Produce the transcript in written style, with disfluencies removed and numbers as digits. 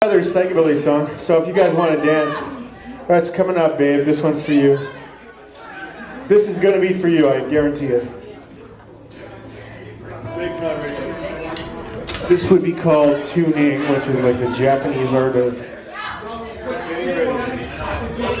Another psychobilly song. So if you guys want to dance, that's coming up, babe. This one's for you. This is going to be for you, I guarantee it. This would be called tuning, which is like the Japanese art of